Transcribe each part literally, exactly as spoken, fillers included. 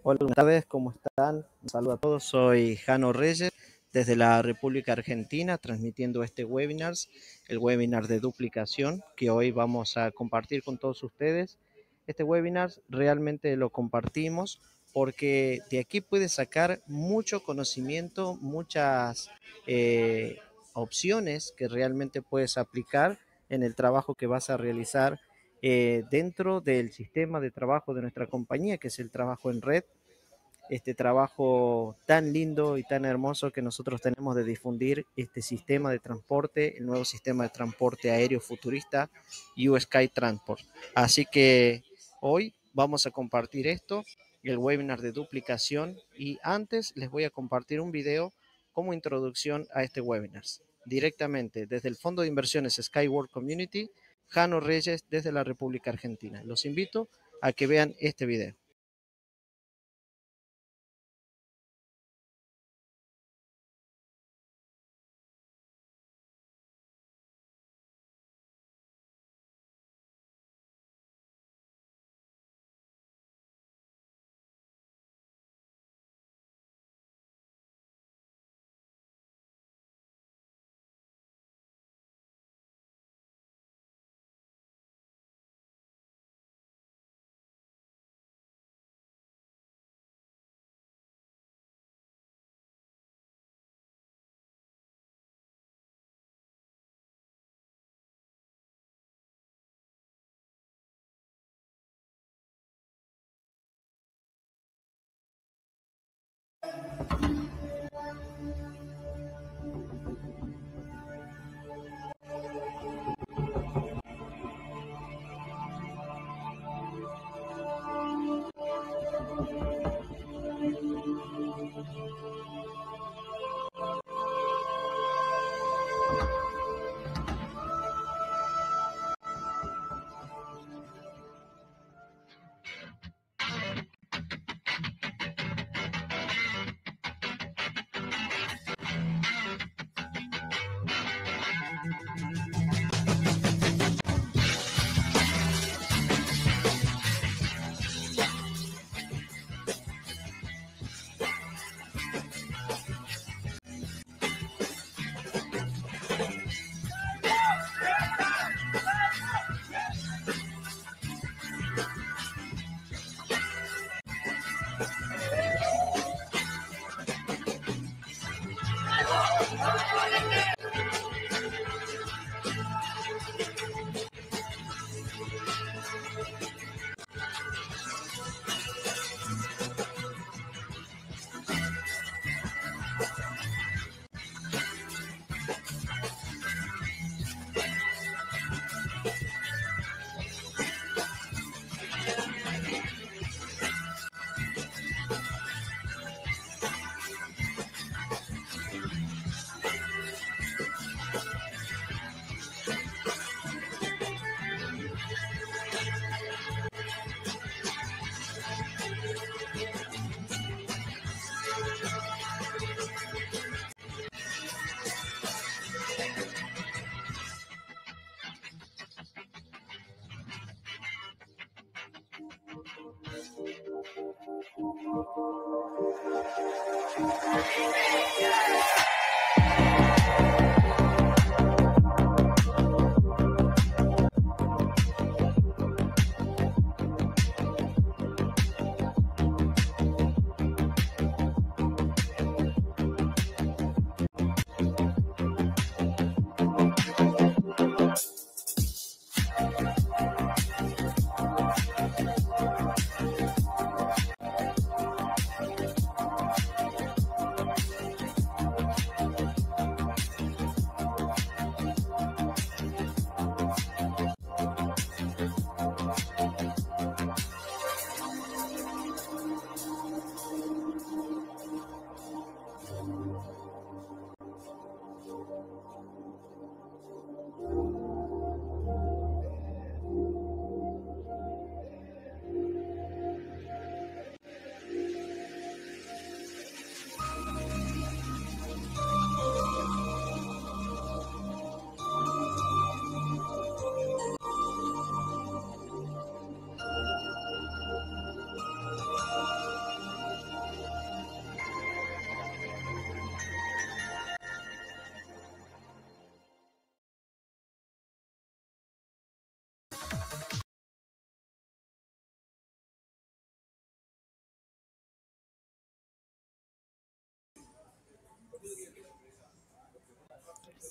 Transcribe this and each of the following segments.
Hola, buenas tardes, ¿cómo están? Un saludo a todos, soy Jano Reyes desde la República Argentina transmitiendo este webinar, el webinar de duplicación que hoy vamos a compartir con todos ustedes. Este webinar realmente lo compartimos porque de aquí puedes sacar mucho conocimiento, muchas eh, opciones que realmente puedes aplicar en el trabajo que vas a realizar eh, dentro del sistema de trabajo de nuestra compañía, que es el trabajo en red, este trabajo tan lindo y tan hermoso que nosotros tenemos de difundir este sistema de transporte, el nuevo sistema de transporte aéreo futurista, U Sky Transport. Así que hoy vamos a compartir esto, el webinar de duplicación, y antes les voy a compartir un video como introducción a este webinar. Directamente desde el Fondo de Inversiones Skyward Community, Jano Reyes desde la República Argentina. Los invito a que vean este video.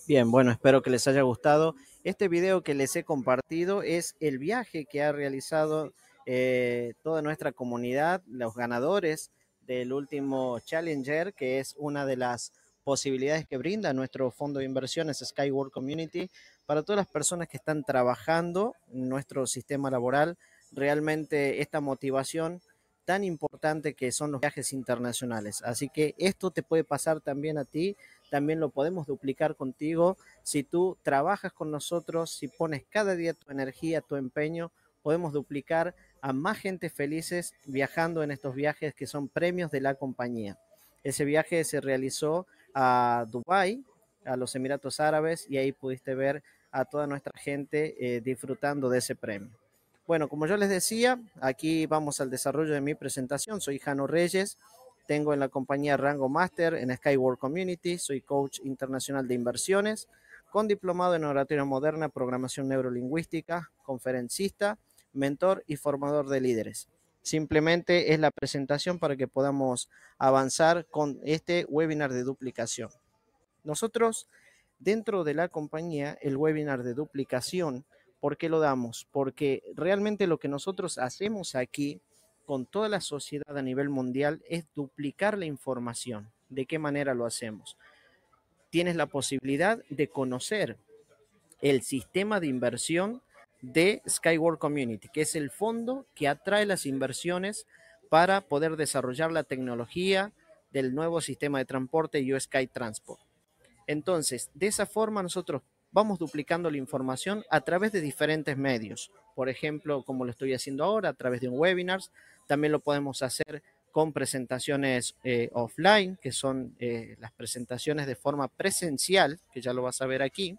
Bien, bueno, espero que les haya gustado. Este video que les he compartido es el viaje que ha realizado eh, toda nuestra comunidad, los ganadores del último Challenger, que es una de las posibilidades que brinda nuestro fondo de inversiones Skyward Community para todas las personas que están trabajando en nuestro sistema laboral. Realmente esta motivación tan importante que son los viajes internacionales. Así que esto te puede pasar también a ti, también lo podemos duplicar contigo. Si tú trabajas con nosotros, si pones cada día tu energía, tu empeño, podemos duplicar a más gente felices viajando en estos viajes que son premios de la compañía. Ese viaje se realizó a Dubái, a los Emiratos Árabes, y ahí pudiste ver a toda nuestra gente eh, disfrutando de ese premio. Bueno, como yo les decía, aquí vamos al desarrollo de mi presentación. Soy Jano Reyes, tengo en la compañía rango máster en Skyward Community, soy coach internacional de inversiones, con diplomado en oratoria moderna, programación neurolingüística, conferencista, mentor y formador de líderes. Simplemente es la presentación para que podamos avanzar con este webinar de duplicación. Nosotros, dentro de la compañía, el webinar de duplicación, ¿por qué lo damos? Porque realmente lo que nosotros hacemos aquí con toda la sociedad a nivel mundial es duplicar la información. ¿De qué manera lo hacemos? Tienes la posibilidad de conocer el sistema de inversión de Skyward Community, que es el fondo que atrae las inversiones para poder desarrollar la tecnología del nuevo sistema de transporte U S Sky Transport. Entonces, de esa forma nosotros vamos duplicando la información a través de diferentes medios. Por ejemplo, como lo estoy haciendo ahora, a través de un webinar. También lo podemos hacer con presentaciones eh, offline, que son eh, las presentaciones de forma presencial, que ya lo vas a ver aquí.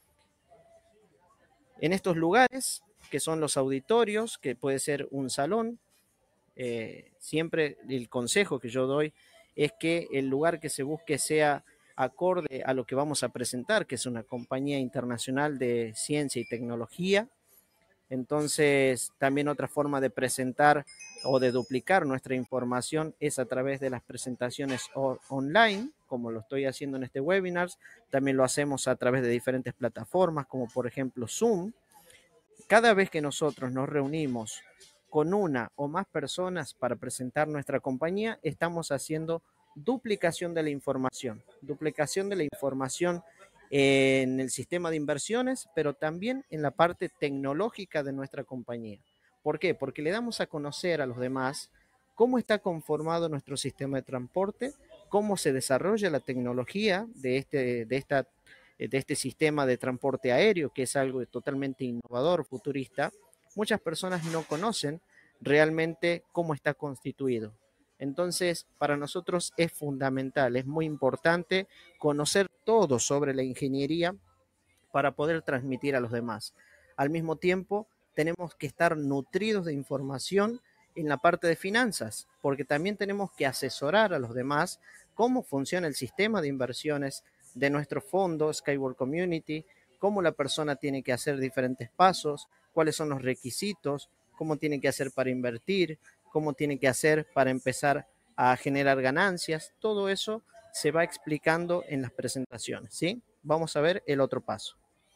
En estos lugares, que son los auditorios, que puede ser un salón, eh, siempre el consejo que yo doy es que el lugar que se busque sea acorde a lo que vamos a presentar, que es una compañía internacional de ciencia y tecnología. Entonces, también otra forma de presentar o de duplicar nuestra información es a través de las presentaciones online, como lo estoy haciendo en este webinar. También lo hacemos a través de diferentes plataformas, como por ejemplo Zoom. Cada vez que nosotros nos reunimos con una o más personas para presentar nuestra compañía, estamos haciendo duplicación de la información, duplicación de la información en el sistema de inversiones, pero también en la parte tecnológica de nuestra compañía. ¿Por qué? Porque le damos a conocer a los demás cómo está conformado nuestro sistema de transporte, cómo se desarrolla la tecnología de, este, de esta de este sistema de transporte aéreo, que es algo totalmente innovador, futurista. Muchas personas no conocen realmente cómo está constituido. Entonces, para nosotros es fundamental, es muy importante conocer todo sobre la ingeniería para poder transmitir a los demás. Al mismo tiempo, tenemos que estar nutridos de información en la parte de finanzas, porque también tenemos que asesorar a los demás cómo funciona el sistema de inversiones de nuestro fondo Skyward Community, cómo la persona tiene que hacer diferentes pasos, cuáles son los requisitos, cómo tiene que hacer para invertir, cómo tiene que hacer para empezar a generar ganancias. Todo eso se va explicando en las presentaciones, ¿sí? Vamos a ver el otro paso.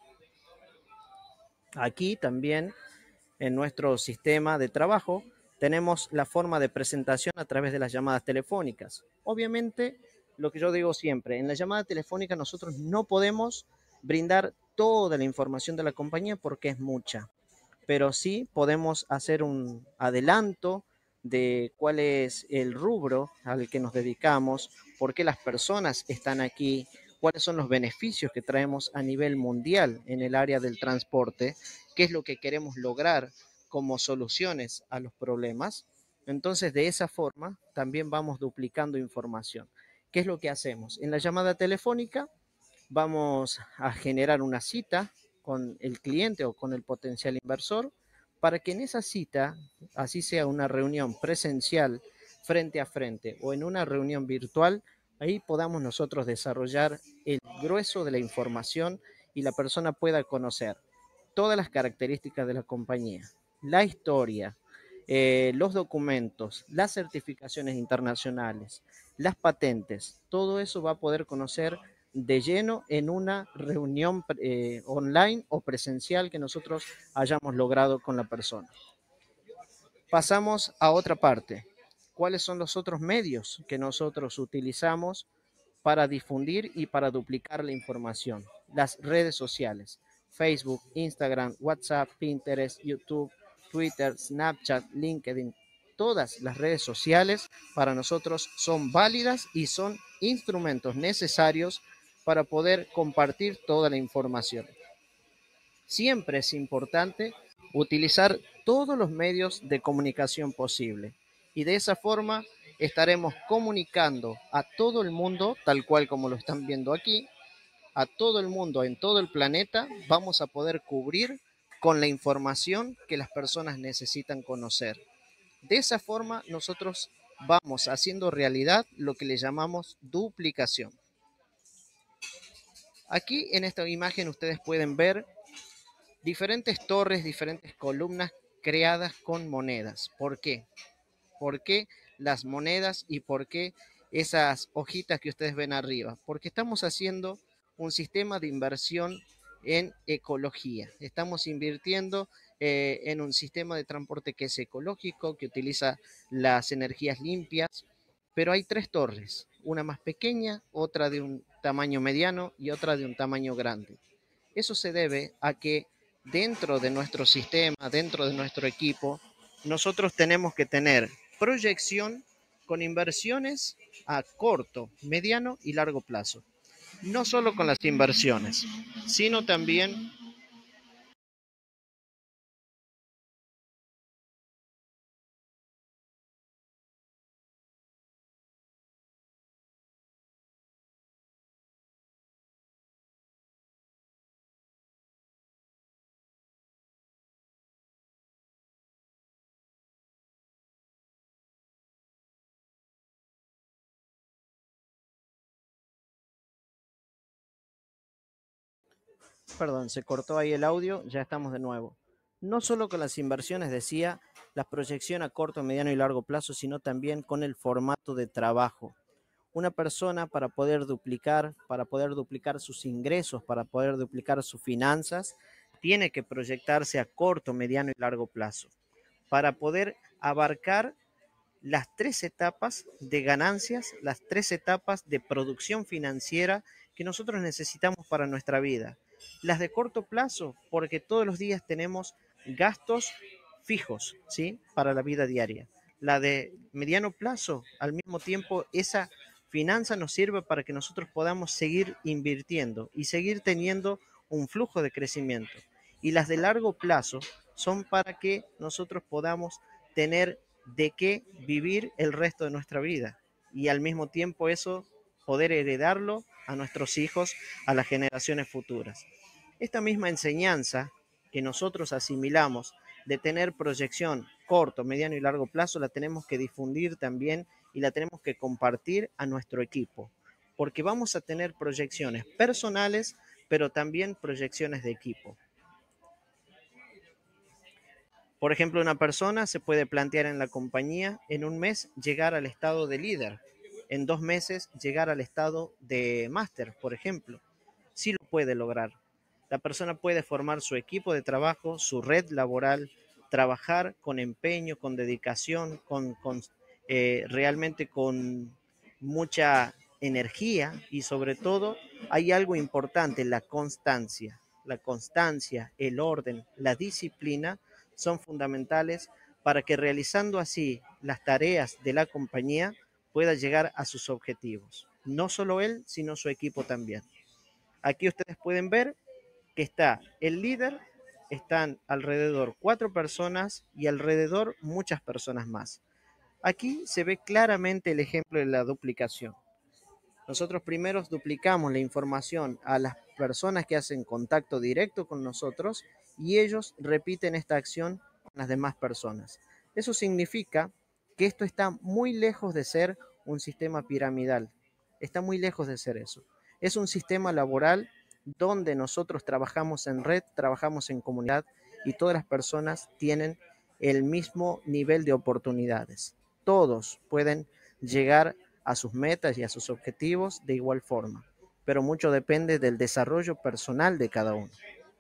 Aquí también en nuestro sistema de trabajo tenemos la forma de presentación a través de las llamadas telefónicas. Obviamente, lo que yo digo siempre, en la llamada telefónica nosotros no podemos brindar toda la información de la compañía porque es mucha, pero sí podemos hacer un adelanto de cuál es el rubro al que nos dedicamos, por qué las personas están aquí, cuáles son los beneficios que traemos a nivel mundial en el área del transporte, qué es lo que queremos lograr como soluciones a los problemas. Entonces, de esa forma, también vamos duplicando información. ¿Qué es lo que hacemos? En la llamada telefónica vamos a generar una cita con el cliente o con el potencial inversor para que en esa cita, así sea una reunión presencial frente a frente o en una reunión virtual, ahí podamos nosotros desarrollar el grueso de la información y la persona pueda conocer todas las características de la compañía, la historia, eh, los documentos, las certificaciones internacionales, las patentes, todo eso va a poder conocer de lleno en una reunión eh, online o presencial que nosotros hayamos logrado con la persona. Pasamos a otra parte. ¿Cuáles son los otros medios que nosotros utilizamos para difundir y para duplicar la información? Las redes sociales: Facebook, Instagram, WhatsApp, Pinterest, YouTube, Twitter, Snapchat, LinkedIn. Todas las redes sociales para nosotros son válidas y son instrumentos necesarios para poder compartir toda la información. Siempre es importante utilizar todos los medios de comunicación posible y de esa forma estaremos comunicando a todo el mundo, tal cual como lo están viendo aquí, a todo el mundo en todo el planeta. Vamos a poder cubrir con la información que las personas necesitan conocer. De esa forma nosotros vamos haciendo realidad lo que le llamamos duplicación. Aquí en esta imagen ustedes pueden ver diferentes torres, diferentes columnas creadas con monedas. ¿Por qué? ¿Por qué las monedas y por qué esas hojitas que ustedes ven arriba? Porque estamos haciendo un sistema de inversión en ecología. Estamos invirtiendo eh, en un sistema de transporte que es ecológico, que utiliza las energías limpias, pero hay tres torres, una más pequeña, otra de un tamaño mediano y otra de un tamaño grande. Eso se debe a que dentro de nuestro sistema, dentro de nuestro equipo, nosotros tenemos que tener proyección con inversiones a corto, mediano y largo plazo. No solo con las inversiones, sino también. Perdón, se cortó ahí el audio, ya estamos de nuevo. No solo con las inversiones, decía, la proyección a corto, mediano y largo plazo, sino también con el formato de trabajo. Una persona, para poder duplicar, para poder duplicar sus ingresos, para poder duplicar sus finanzas, tiene que proyectarse a corto, mediano y largo plazo, para poder abarcar las tres etapas de ganancias, las tres etapas de producción financiera que nosotros necesitamos para nuestra vida. Las de corto plazo, porque todos los días tenemos gastos fijos, ¿sí? Para la vida diaria. La de mediano plazo, al mismo tiempo, esa finanza nos sirve para que nosotros podamos seguir invirtiendo y seguir teniendo un flujo de crecimiento. Y las de largo plazo son para que nosotros podamos tener de qué vivir el resto de nuestra vida y al mismo tiempo eso poder heredarlo a nuestros hijos, a las generaciones futuras. Esta misma enseñanza que nosotros asimilamos de tener proyección corto, mediano y largo plazo, la tenemos que difundir también y la tenemos que compartir a nuestro equipo, porque vamos a tener proyecciones personales, pero también proyecciones de equipo. Por ejemplo, una persona se puede plantear en la compañía en un mes llegar al estado de líder, en dos meses llegar al estado de máster, por ejemplo. Sí lo puede lograr. La persona puede formar su equipo de trabajo, su red laboral, trabajar con empeño, con dedicación, con, con eh, realmente con mucha energía y sobre todo hay algo importante, la constancia. La constancia, el orden, la disciplina son fundamentales para que realizando así las tareas de la compañía pueda llegar a sus objetivos. No solo él, sino su equipo también. Aquí ustedes pueden ver que está el líder, están alrededor cuatro personas y alrededor muchas personas más. Aquí se ve claramente el ejemplo de la duplicación. Nosotros primero duplicamos la información a las personas que hacen contacto directo con nosotros y ellos repiten esta acción con las demás personas. Eso significa que esto está muy lejos de ser un sistema piramidal. Está muy lejos de ser eso. Es un sistema laboral donde nosotros trabajamos en red, trabajamos en comunidad y todas las personas tienen el mismo nivel de oportunidades. Todos pueden llegar a sus metas y a sus objetivos de igual forma. pero mucho depende del desarrollo personal de cada uno.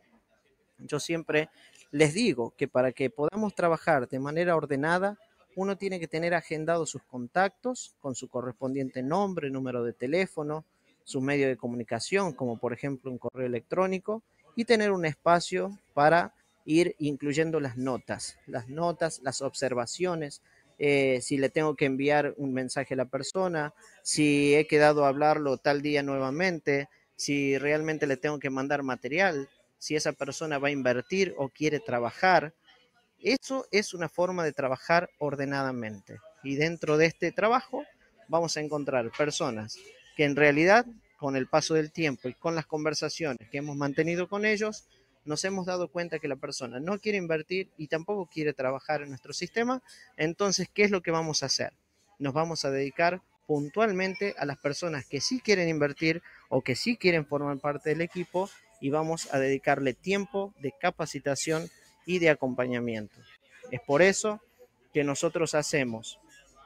Yo siempre les digo que para que podamos trabajar de manera ordenada, uno tiene que tener agendados sus contactos con su correspondiente nombre, número de teléfono, sus medios de comunicación, como por ejemplo un correo electrónico, y tener un espacio para ir incluyendo las notas, las notas, las observaciones, eh, si le tengo que enviar un mensaje a la persona, si he quedado a hablarlo tal día nuevamente, si realmente le tengo que mandar material, si esa persona va a invertir o quiere trabajar. Eso es una forma de trabajar ordenadamente. Y dentro de este trabajo vamos a encontrar personas que en realidad, con el paso del tiempo y con las conversaciones que hemos mantenido con ellos, nos hemos dado cuenta que la persona no quiere invertir y tampoco quiere trabajar en nuestro sistema. Entonces, ¿qué es lo que vamos a hacer? Nos vamos a dedicar puntualmente a las personas que sí quieren invertir o que sí quieren formar parte del equipo, y vamos a dedicarle tiempo de capacitación y de acompañamiento. Es por eso que nosotros hacemos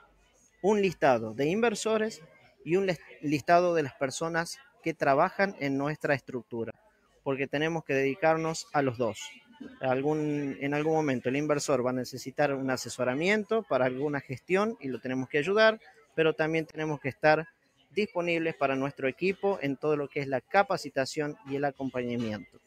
un listado de inversores y un listado de las personas que trabajan en nuestra estructura, porque tenemos que dedicarnos a los dos. Algún, en algún momento el inversor va a necesitar un asesoramiento para alguna gestión y lo tenemos que ayudar, pero también tenemos que estar disponibles para nuestro equipo en todo lo que es la capacitación y el acompañamiento.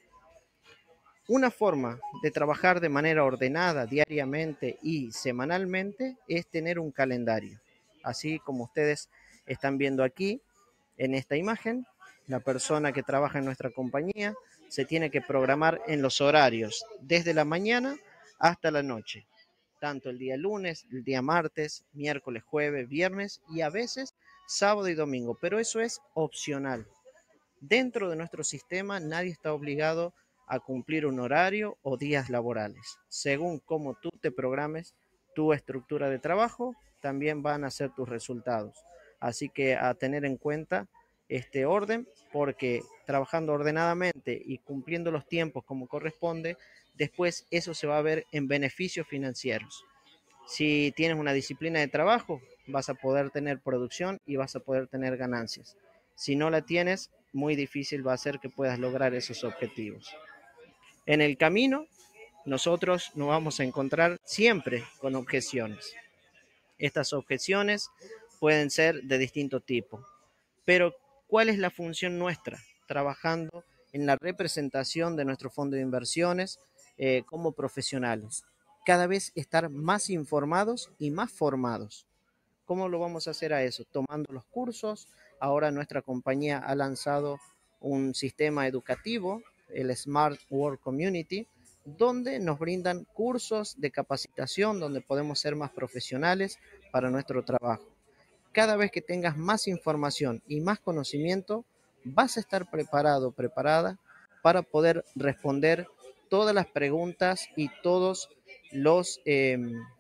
Una forma de trabajar de manera ordenada diariamente y semanalmente es tener un calendario. Así como ustedes están viendo aquí en esta imagen, la persona que trabaja en nuestra compañía se tiene que programar en los horarios, desde la mañana hasta la noche, tanto el día lunes, el día martes, miércoles, jueves, viernes y a veces sábado y domingo, pero eso es opcional. Dentro de nuestro sistema nadie está obligado a cumplir un horario o días laborales. Según cómo tú te programes tu estructura de trabajo, también van a ser tus resultados. Así que a tener en cuenta este orden, porque trabajando ordenadamente y cumpliendo los tiempos como corresponde, después eso se va a ver en beneficios financieros. Si tienes una disciplina de trabajo, vas a poder tener producción y vas a poder tener ganancias. Si no la tienes, muy difícil va a ser que puedas lograr esos objetivos. En el camino, nosotros nos vamos a encontrar siempre con objeciones. Estas objeciones pueden ser de distinto tipo, pero ¿cuál es la función nuestra? Trabajando en la representación de nuestro fondo de inversiones eh, como profesionales. Cada vez estar más informados y más formados. ¿Cómo lo vamos a hacer a eso? Tomando los cursos. Ahora nuestra compañía ha lanzado un sistema educativo, el Smart Work Community, donde nos brindan cursos de capacitación, donde podemos ser más profesionales para nuestro trabajo. Cada vez que tengas más información y más conocimiento, vas a estar preparado, preparada para poder responder todas las preguntas y todos los eh,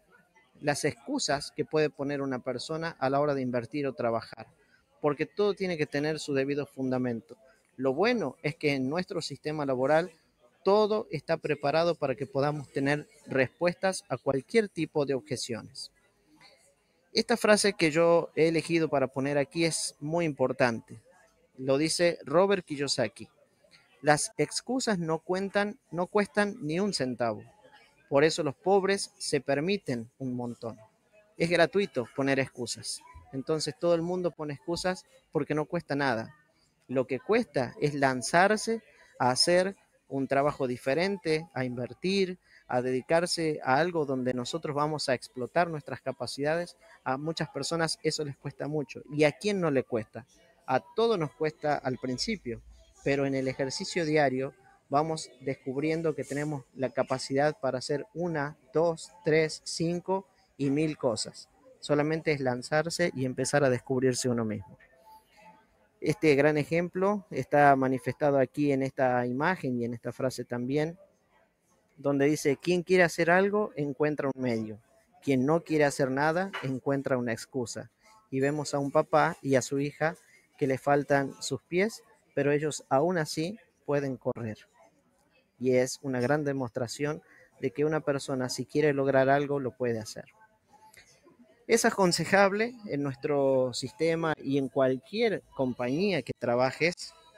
las excusas que puede poner una persona a la hora de invertir o trabajar, porque todo tiene que tener su debido fundamento. Lo bueno es que en nuestro sistema laboral todo está preparado para que podamos tener respuestas a cualquier tipo de objeciones. Esta frase que yo he elegido para poner aquí es muy importante. Lo dice Robert Kiyosaki. Las excusas no cuentan, no cuestan ni un centavo. Por eso los pobres se permiten un montón. Es gratuito poner excusas. Entonces todo el mundo pone excusas porque no cuesta nada. Lo que cuesta es lanzarse a hacer un trabajo diferente, a invertir, a dedicarse a algo donde nosotros vamos a explotar nuestras capacidades. A muchas personas eso les cuesta mucho. ¿Y a quién no le cuesta? A todos nos cuesta al principio, pero en el ejercicio diario vamos descubriendo que tenemos la capacidad para hacer una, dos, tres, cinco y mil cosas. Solamente es lanzarse y empezar a descubrirse uno mismo. Este gran ejemplo está manifestado aquí en esta imagen y en esta frase también, donde dice: quien quiere hacer algo encuentra un medio, quien no quiere hacer nada encuentra una excusa. Y vemos a un papá y a su hija que le faltan sus pies, pero ellos aún así pueden correr. Y es una gran demostración de que una persona, si quiere lograr algo, lo puede hacer. Es aconsejable en nuestro sistema y en cualquier compañía que trabajes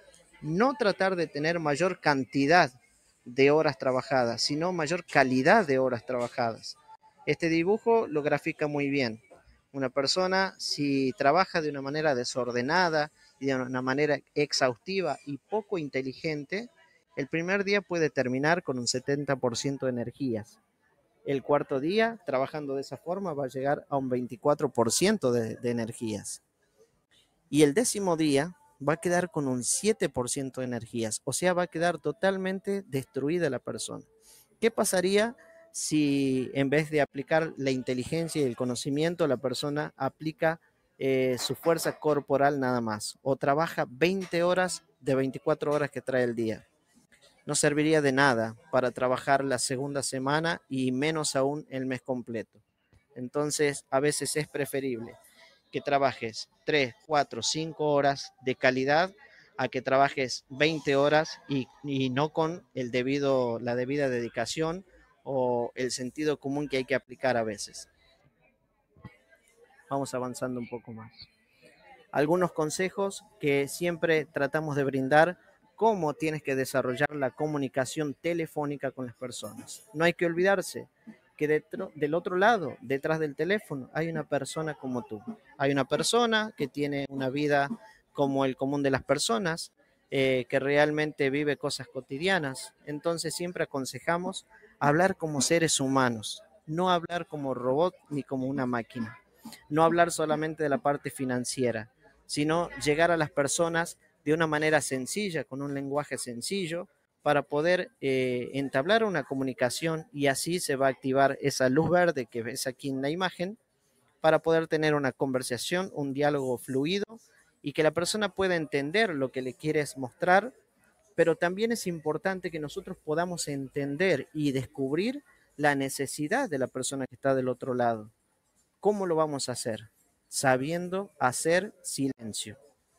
no tratar de tener mayor cantidad de horas trabajadas, sino mayor calidad de horas trabajadas. Este dibujo lo grafica muy bien. Una persona, si trabaja de una manera desordenada y de una manera exhaustiva y poco inteligente, el primer día puede terminar con un setenta por ciento de energías. El cuarto día, trabajando de esa forma, va a llegar a un veinticuatro por ciento de, de energías. Y el décimo día va a quedar con un siete por ciento de energías, o sea, va a quedar totalmente destruida la persona. ¿Qué pasaría si en vez de aplicar la inteligencia y el conocimiento, la persona aplica eh, su fuerza corporal nada más, o trabaja veinte horas de veinticuatro horas que trae el día? No serviría de nada para trabajar la segunda semana y menos aún el mes completo. Entonces, a veces es preferible que trabajes tres, cuatro, cinco horas de calidad a que trabajes veinte horas y, y no con el debido, la debida dedicación o el sentido común que hay que aplicar a veces. Vamos avanzando un poco más. Algunos consejos que siempre tratamos de brindar: cómo tienes que desarrollar la comunicación telefónica con las personas. No hay que olvidarse que dentro, del otro lado, detrás del teléfono, hay una persona como tú. Hay una persona que tiene una vida como el común de las personas, eh, que realmente vive cosas cotidianas. Entonces siempre aconsejamos hablar como seres humanos, no hablar como robot ni como una máquina. No hablar solamente de la parte financiera, sino llegar a las personas de una manera sencilla, con un lenguaje sencillo, para poder eh, entablar una comunicación, y así se va a activar esa luz verde que ves aquí en la imagen para poder tener una conversación, un diálogo fluido y que la persona pueda entender lo que le quieres mostrar, pero también es importante que nosotros podamos entender y descubrir la necesidad de la persona que está del otro lado. ¿Cómo lo vamos a hacer? Sabiendo hacer silencio.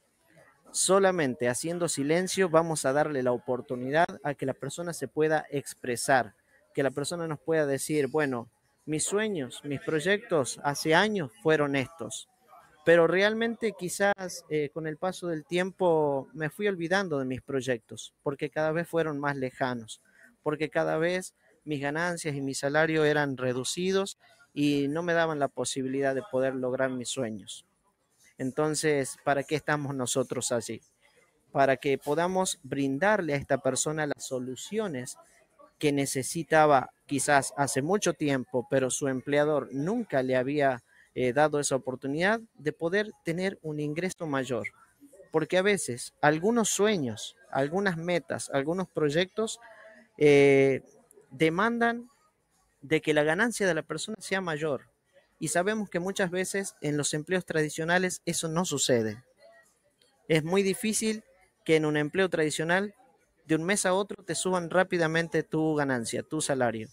Solamente haciendo silencio vamos a darle la oportunidad a que la persona se pueda expresar, que la persona nos pueda decir, bueno, mis sueños, mis proyectos hace años fueron estos, pero realmente quizás eh, con el paso del tiempo me fui olvidando de mis proyectos, porque cada vez fueron más lejanos, porque cada vez mis ganancias y mi salario eran reducidos y no me daban la posibilidad de poder lograr mis sueños. Entonces, ¿para qué estamos nosotros allí? Para que podamos brindarle a esta persona las soluciones que necesitaba quizás hace mucho tiempo, pero su empleador nunca le había eh, dado esa oportunidad de poder tener un ingreso mayor. Porque a veces algunos sueños, algunas metas, algunos proyectos eh, demandan de que la ganancia de la persona sea mayor. Y sabemos que muchas veces en los empleos tradicionales eso no sucede. Es muy difícil que en un empleo tradicional de un mes a otro te suban rápidamente tu ganancia, tu salario.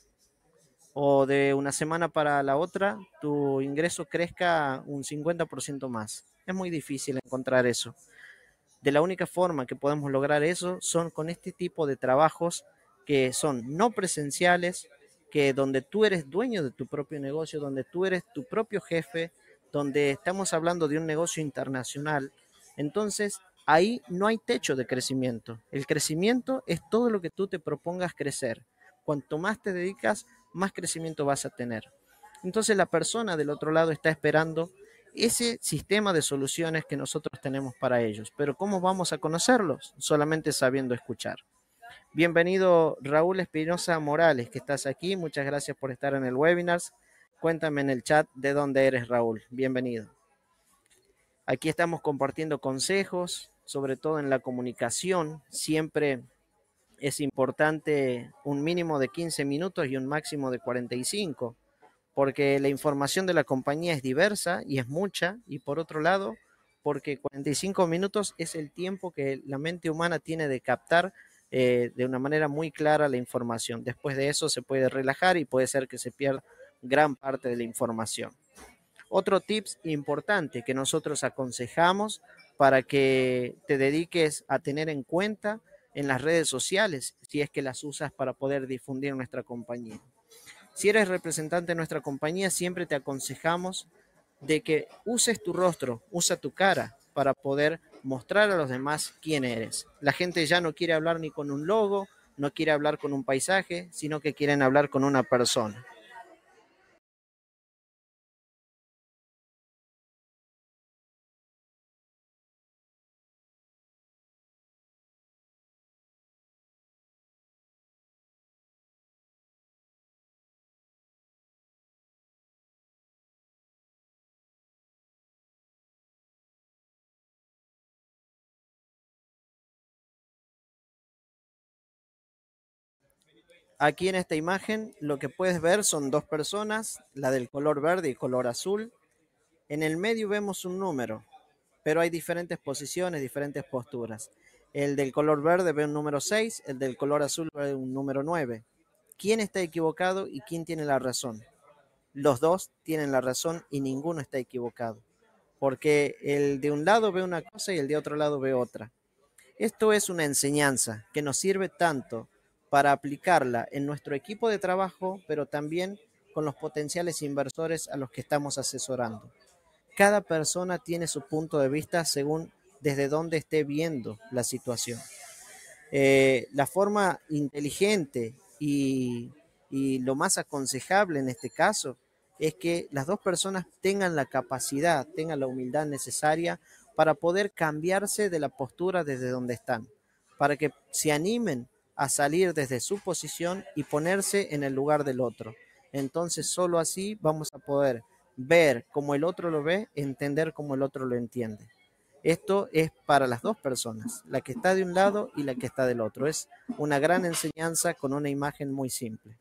O de una semana para la otra tu ingreso crezca un cincuenta por ciento más. Es muy difícil encontrar eso. De la única forma que podemos lograr eso son con este tipo de trabajos que son no presenciales, que donde tú eres dueño de tu propio negocio, donde tú eres tu propio jefe, donde estamos hablando de un negocio internacional. Entonces, ahí no hay techo de crecimiento. El crecimiento es todo lo que tú te propongas crecer. Cuanto más te dedicas, más crecimiento vas a tener. Entonces, la persona del otro lado está esperando ese sistema de soluciones que nosotros tenemos para ellos. Pero ¿cómo vamos a conocerlos? Solamente sabiendo escuchar. Bienvenido Raúl Espinosa Morales, que estás aquí. Muchas gracias por estar en el webinar. Cuéntame en el chat de dónde eres, Raúl. Bienvenido. Aquí estamos compartiendo consejos, sobre todo en la comunicación. Siempre es importante un mínimo de quince minutos y un máximo de cuarenta y cinco, porque la información de la compañía es diversa y es mucha, y por otro lado, porque cuarenta y cinco minutos es el tiempo que la mente humana tiene de captar eh, de una manera muy clara la información. Después de eso se puede relajar y puede ser que se pierda gran parte de la información. Otro tips importante que nosotros aconsejamos para que te dediques a tener en cuenta en las redes sociales, si es que las usas para poder difundir nuestra compañía. Si eres representante de nuestra compañía, siempre te aconsejamos de que uses tu rostro, usa tu cara para poder mostrar a los demás quién eres. La gente ya no quiere hablar ni con un logo, no quiere hablar con un paisaje, sino que quieren hablar con una persona. Aquí en esta imagen lo que puedes ver son dos personas, la del color verde y color azul. En el medio vemos un número, pero hay diferentes posiciones, diferentes posturas. El del color verde ve un número seis, el del color azul ve un número nueve. ¿Quién está equivocado y quién tiene la razón? Los dos tienen la razón y ninguno está equivocado, porque el de un lado ve una cosa y el de otro lado ve otra. Esto es una enseñanza que nos sirve tanto para aplicarla en nuestro equipo de trabajo, pero también con los potenciales inversores a los que estamos asesorando. Cada persona tiene su punto de vista según desde dónde esté viendo la situación. Eh, la forma inteligente y, y lo más aconsejable en este caso es que las dos personas tengan la capacidad, tengan la humildad necesaria para poder cambiarse de la postura desde donde están, para que se animen a salir desde su posición y ponerse en el lugar del otro. Entonces, solo así vamos a poder ver cómo el otro lo ve, entender cómo el otro lo entiende. Esto es para las dos personas, la que está de un lado y la que está del otro. Es una gran enseñanza con una imagen muy simple.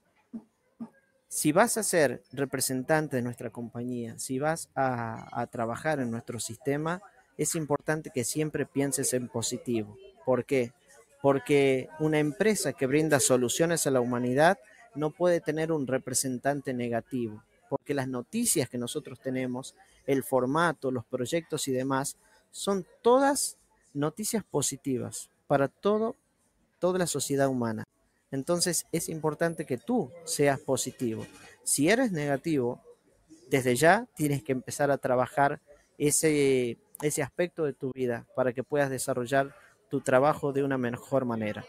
Si vas a ser representante de nuestra compañía, si vas a, a trabajar en nuestro sistema, es importante que siempre pienses en positivo. ¿Por qué? Porque una empresa que brinda soluciones a la humanidad no puede tener un representante negativo, porque las noticias que nosotros tenemos, el formato, los proyectos y demás, son todas noticias positivas para todo, toda la sociedad humana. Entonces es importante que tú seas positivo. Si eres negativo, desde ya tienes que empezar a trabajar ese, ese aspecto de tu vida para que puedas desarrollar tu trabajo de una mejor manera.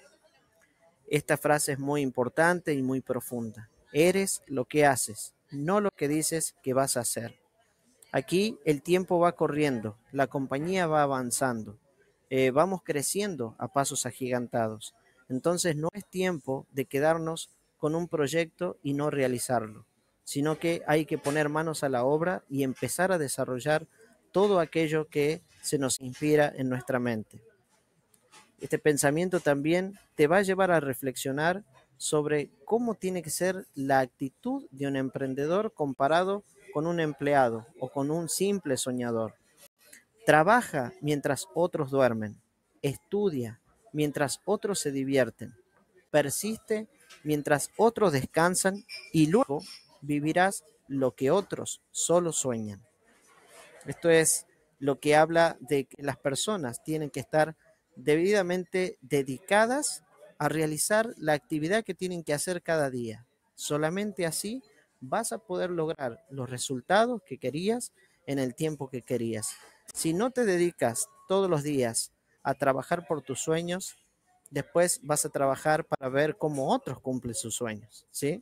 Esta frase es muy importante y muy profunda. Eres lo que haces, no lo que dices que vas a hacer. Aquí el tiempo va corriendo, la compañía va avanzando, eh, vamos creciendo a pasos agigantados. Entonces no es tiempo de quedarnos con un proyecto y no realizarlo, sino que hay que poner manos a la obra y empezar a desarrollar todo aquello que se nos inspira en nuestra mente. Este pensamiento también te va a llevar a reflexionar sobre cómo tiene que ser la actitud de un emprendedor comparado con un empleado o con un simple soñador. Trabaja mientras otros duermen, estudia mientras otros se divierten, persiste mientras otros descansan y luego vivirás lo que otros solo sueñan. Esto es lo que habla de que las personas tienen que estar debidamente dedicadas a realizar la actividad que tienen que hacer cada día. Solamente así vas a poder lograr los resultados que querías en el tiempo que querías. Si no te dedicas todos los días a trabajar por tus sueños, después vas a trabajar para ver cómo otros cumplen sus sueños, ¿sí?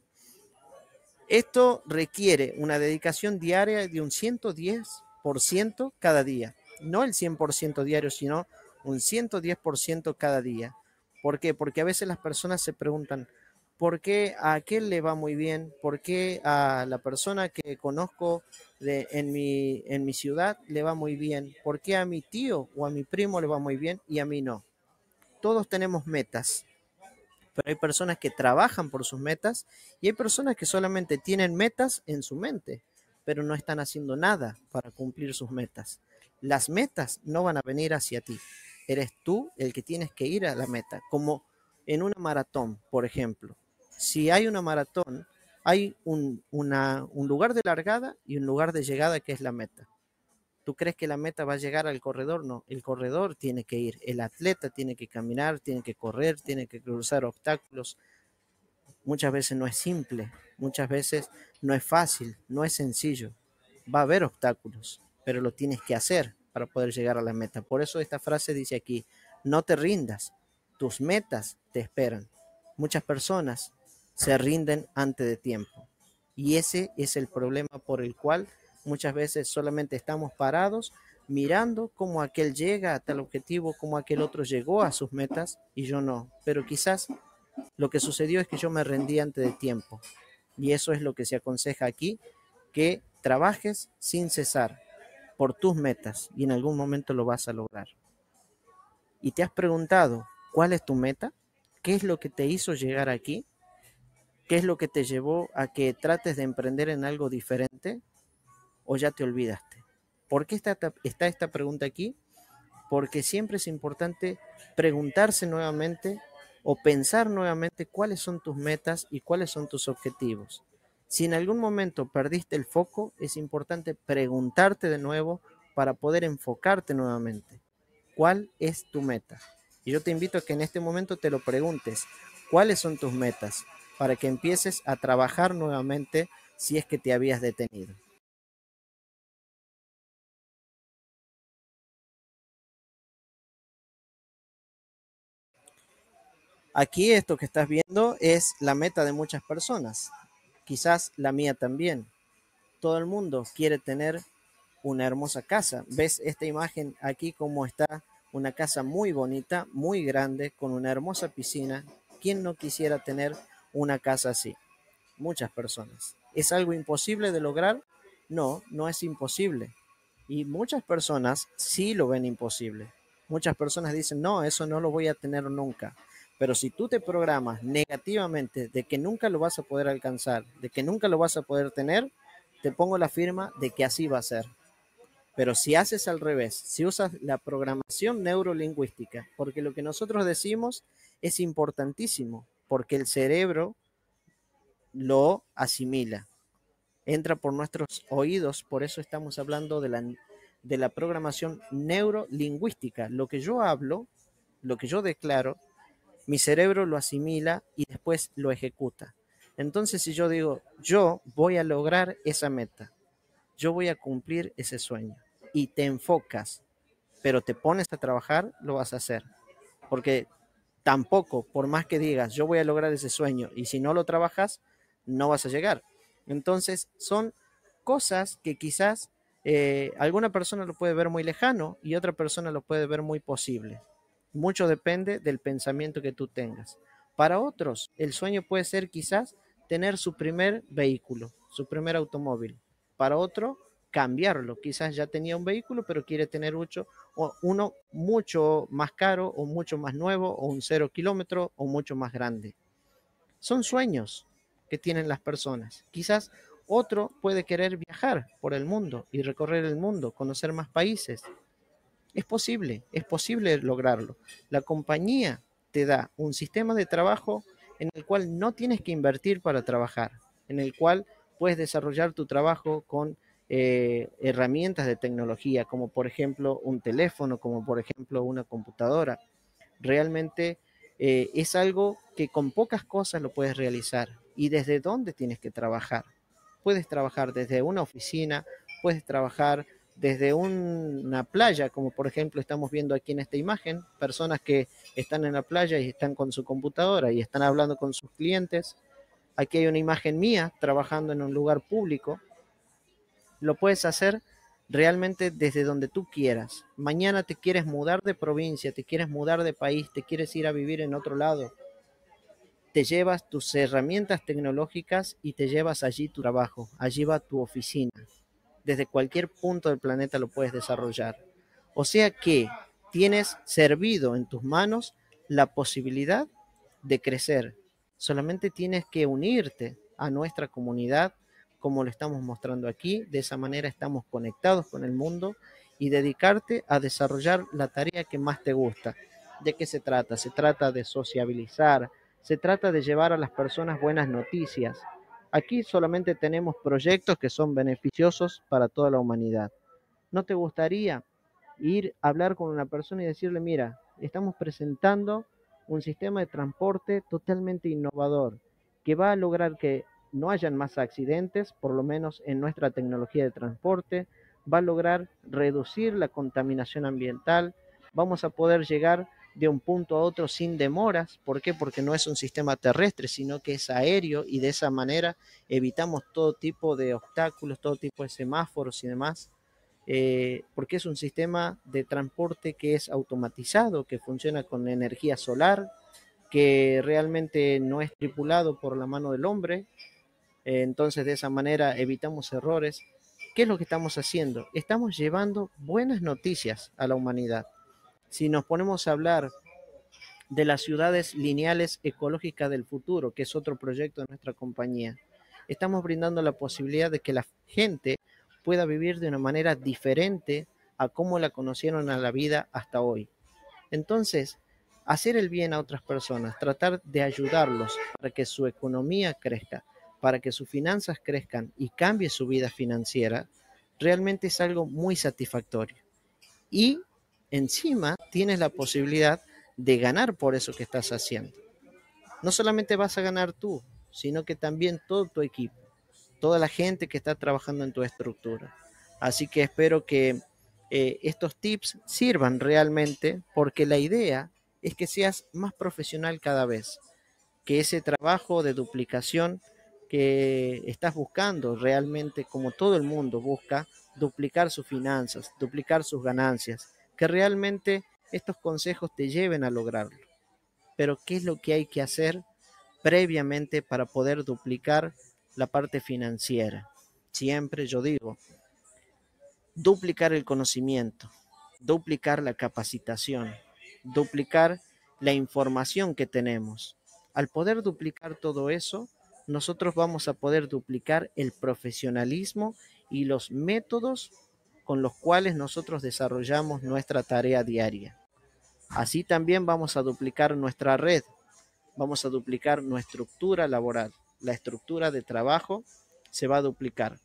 Esto requiere una dedicación diaria de un ciento diez por ciento cada día. No el cien por ciento diario, sino un ciento diez por ciento cada día. ¿Por qué? Porque a veces las personas se preguntan, ¿por qué a aquel le va muy bien? ¿Por qué a la persona que conozco de, en, mi, en mi ciudad le va muy bien? ¿Por qué a mi tío o a mi primo le va muy bien y a mí no? Todos tenemos metas, pero hay personas que trabajan por sus metas y hay personas que solamente tienen metas en su mente, pero no están haciendo nada para cumplir sus metas. Las metas no van a venir hacia ti, eres tú el que tienes que ir a la meta, como en una maratón, por ejemplo. Si hay una maratón, hay un, una, un lugar de largada y un lugar de llegada que es la meta. ¿Tú crees que la meta va a llegar al corredor? No, el corredor tiene que ir, el atleta tiene que caminar, tiene que correr, tiene que cruzar obstáculos. Muchas veces no es simple, muchas veces no es fácil, no es sencillo. Va a haber obstáculos, pero lo tienes que hacer. para poder llegar a la meta. Por eso esta frase dice aquí, no te rindas, tus metas te esperan. Muchas personas se rinden antes de tiempo y ese es el problema por el cual muchas veces solamente estamos parados mirando cómo aquel llega a tal objetivo, cómo aquel otro llegó a sus metas y yo no. Pero quizás lo que sucedió es que yo me rendí antes de tiempo y eso es lo que se aconseja aquí, que trabajes sin cesar por tus metas y en algún momento lo vas a lograr. ¿Y te has preguntado cuál es tu meta? ¿Qué es lo que te hizo llegar aquí? ¿Qué es lo que te llevó a que trates de emprender en algo diferente? ¿O ya te olvidaste? ¿Por qué está, está esta pregunta aquí? Porque siempre es importante preguntarse nuevamente o pensar nuevamente cuáles son tus metas y cuáles son tus objetivos. Si en algún momento perdiste el foco, es importante preguntarte de nuevo para poder enfocarte nuevamente. ¿Cuál es tu meta? Y yo te invito a que en este momento te lo preguntes. ¿Cuáles son tus metas? Para que empieces a trabajar nuevamente si es que te habías detenido. Aquí esto que estás viendo es la meta de muchas personas, quizás la mía también. Todo el mundo quiere tener una hermosa casa. ¿Ves esta imagen aquí como está? Una casa muy bonita, muy grande, con una hermosa piscina. ¿Quién no quisiera tener una casa así? Muchas personas. ¿Es algo imposible de lograr? No, no es imposible. Y muchas personas sí lo ven imposible. Muchas personas dicen, no, eso no lo voy a tener nunca. Pero si tú te programas negativamente de que nunca lo vas a poder alcanzar, de que nunca lo vas a poder tener, te pongo la firma de que así va a ser. Pero si haces al revés, si usas la programación neurolingüística, porque lo que nosotros decimos es importantísimo, porque el cerebro lo asimila, entra por nuestros oídos, por eso estamos hablando de la, de la programación neurolingüística. Lo que yo hablo, lo que yo declaro, mi cerebro lo asimila y después lo ejecuta. Entonces, si yo digo, yo voy a lograr esa meta, yo voy a cumplir ese sueño, y te enfocas, pero te pones a trabajar, lo vas a hacer. Porque tampoco, por más que digas, yo voy a lograr ese sueño, y si no lo trabajas, no vas a llegar. Entonces, son cosas que quizás eh, alguna persona lo puede ver muy lejano y otra persona lo puede ver muy posible. Mucho depende del pensamiento que tú tengas. Para otros, el sueño puede ser quizás tener su primer vehículo, su primer automóvil. Para otro, cambiarlo. Quizás ya tenía un vehículo, pero quiere tener mucho, o uno mucho más caro o mucho más nuevo o un cero kilómetro o mucho más grande. Son sueños que tienen las personas. Quizás otro puede querer viajar por el mundo y recorrer el mundo, conocer más países. Es posible, es posible lograrlo. La compañía te da un sistema de trabajo en el cual no tienes que invertir para trabajar, en el cual puedes desarrollar tu trabajo con eh, herramientas de tecnología, como por ejemplo un teléfono, como por ejemplo una computadora. Realmente eh, es algo que con pocas cosas lo puedes realizar. ¿Y desde dónde tienes que trabajar? Puedes trabajar desde una oficina, puedes trabajar desde un, una playa, como por ejemplo estamos viendo aquí en esta imagen, personas que están en la playa y están con su computadora y están hablando con sus clientes. Aquí hay una imagen mía trabajando en un lugar público. Lo puedes hacer realmente desde donde tú quieras. Mañana te quieres mudar de provincia, te quieres mudar de país, te quieres ir a vivir en otro lado. Te llevas tus herramientas tecnológicas y te llevas allí tu trabajo, allí va tu oficina. Desde cualquier punto del planeta lo puedes desarrollar. O sea que tienes servido en tus manos la posibilidad de crecer. Solamente tienes que unirte a nuestra comunidad, como lo estamos mostrando aquí. De esa manera estamos conectados con el mundo y dedicarte a desarrollar la tarea que más te gusta. ¿De qué se trata? Se trata de sociabilizar, se trata de llevar a las personas buenas noticias. Aquí solamente tenemos proyectos que son beneficiosos para toda la humanidad. ¿No te gustaría ir a hablar con una persona y decirle, mira, estamos presentando un sistema de transporte totalmente innovador que va a lograr que no hayan más accidentes, por lo menos en nuestra tecnología de transporte, va a lograr reducir la contaminación ambiental, vamos a poder llegar de un punto a otro sin demoras. ¿Por qué? Porque no es un sistema terrestre, sino que es aéreo, y de esa manera evitamos todo tipo de obstáculos, todo tipo de semáforos y demás, eh, porque es un sistema de transporte que es automatizado, que funciona con energía solar, que realmente no es tripulado por la mano del hombre. Eh, entonces de esa manera evitamos errores. ¿Qué es lo que estamos haciendo? Estamos llevando buenas noticias a la humanidad. Si nos ponemos a hablar de las ciudades lineales ecológicas del futuro, que es otro proyecto de nuestra compañía, estamos brindando la posibilidad de que la gente pueda vivir de una manera diferente a cómo la conocieron a la vida hasta hoy. Entonces, hacer el bien a otras personas, tratar de ayudarlos para que su economía crezca, para que sus finanzas crezcan y cambie su vida financiera, realmente es algo muy satisfactorio. Y encima tienes la posibilidad de ganar por eso que estás haciendo. No solamente vas a ganar tú, sino que también todo tu equipo, toda la gente que está trabajando en tu estructura. Así que espero que eh, estos tips sirvan realmente, porque la idea es que seas más profesional cada vez, que ese trabajo de duplicación que estás buscando realmente, como todo el mundo busca, duplicar sus finanzas, duplicar sus ganancias, que realmente estos consejos te lleven a lograrlo. Pero ¿qué es lo que hay que hacer previamente para poder duplicar la parte financiera? Siempre yo digo, duplicar el conocimiento, duplicar la capacitación, duplicar la información que tenemos. Al poder duplicar todo eso, nosotros vamos a poder duplicar el profesionalismo y los métodos con los cuales nosotros desarrollamos nuestra tarea diaria. Así también vamos a duplicar nuestra red, vamos a duplicar nuestra estructura laboral, la estructura de trabajo se va a duplicar,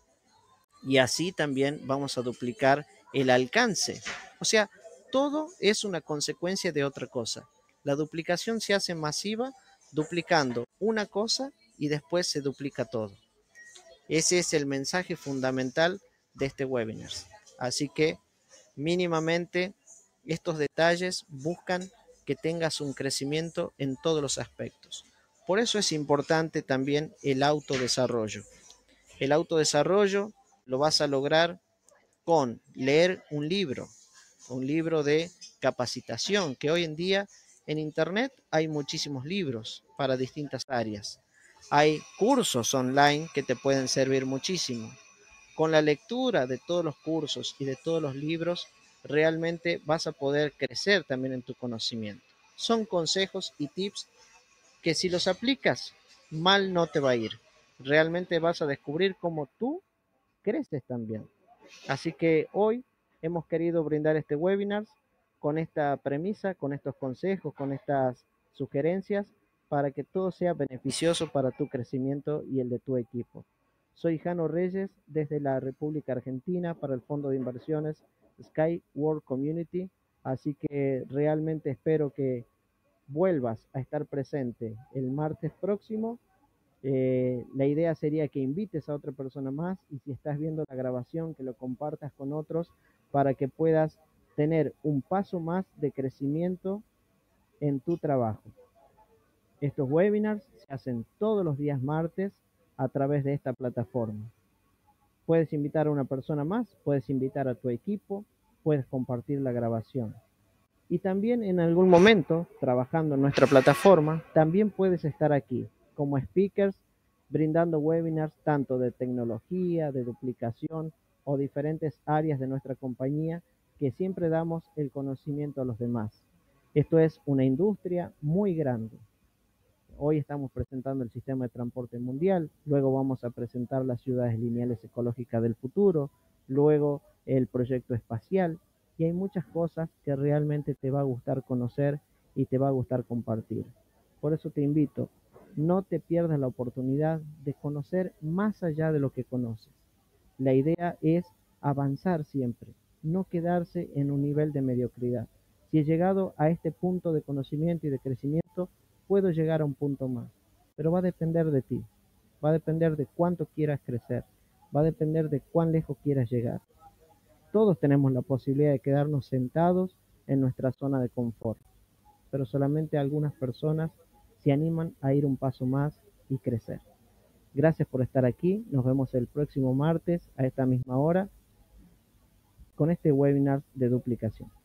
y así también vamos a duplicar el alcance. O sea, todo es una consecuencia de otra cosa. La duplicación se hace masiva duplicando una cosa y después se duplica todo. Ese es el mensaje fundamental de este webinar. Así que mínimamente estos detalles buscan que tengas un crecimiento en todos los aspectos. Por eso es importante también el autodesarrollo. El autodesarrollo lo vas a lograr con leer un libro, un libro de capacitación, que hoy en día en Internet hay muchísimos libros para distintas áreas. Hay cursos online que te pueden servir muchísimo. Con la lectura de todos los cursos y de todos los libros, realmente vas a poder crecer también en tu conocimiento. Son consejos y tips que si los aplicas, mal no te va a ir. Realmente vas a descubrir cómo tú creces también. Así que hoy hemos querido brindar este webinar con esta premisa, con estos consejos, con estas sugerencias, para que todo sea beneficioso para tu crecimiento y el de tu equipo. Soy Jano Reyes desde la República Argentina para el Fondo de Inversiones Sky World Community. Así que realmente espero que vuelvas a estar presente el martes próximo. Eh, la idea sería que invites a otra persona más, y si estás viendo la grabación, que lo compartas con otros para que puedas tener un paso más de crecimiento en tu trabajo. Estos webinars se hacen todos los días martes a través de esta plataforma. Puedes invitar a una persona más, puedes invitar a tu equipo, puedes compartir la grabación. Y también en algún momento, trabajando en nuestra plataforma, también puedes estar aquí como speakers, brindando webinars tanto de tecnología, de duplicación o diferentes áreas de nuestra compañía, que siempre damos el conocimiento a los demás. Esto es una industria muy grande. Hoy estamos presentando el sistema de transporte mundial, luego vamos a presentar las ciudades lineales ecológicas del futuro, luego el proyecto espacial, y hay muchas cosas que realmente te va a gustar conocer y te va a gustar compartir. Por eso te invito, no te pierdas la oportunidad de conocer más allá de lo que conoces. La idea es avanzar siempre, no quedarse en un nivel de mediocridad. Si he llegado a este punto de conocimiento y de crecimiento, puedo llegar a un punto más, pero va a depender de ti, va a depender de cuánto quieras crecer, va a depender de cuán lejos quieras llegar. Todos tenemos la posibilidad de quedarnos sentados en nuestra zona de confort, pero solamente algunas personas se animan a ir un paso más y crecer. Gracias por estar aquí. Nos vemos el próximo martes a esta misma hora con este webinar de duplicación.